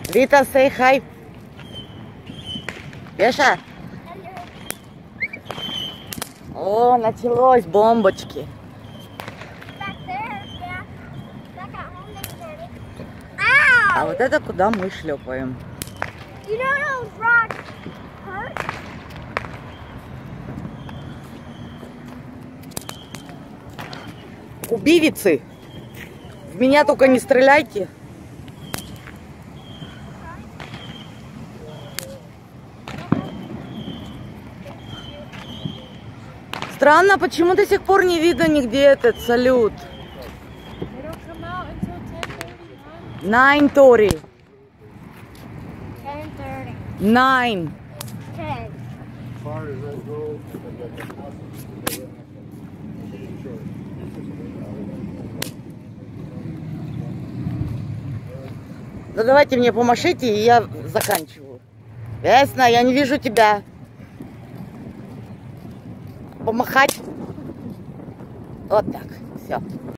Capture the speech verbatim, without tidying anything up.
Рита, say hi. Пеша. О, началось, бомбочки. А вот это куда мы шлепаем. Убивицы, в меня только не стреляйте. Странно, почему до сих пор не видно нигде этот салют? Nine thirty. Nine. Ну давайте мне помашите, и я заканчиваю. Ясно, я не вижу тебя. Помахать. Вот так. Все.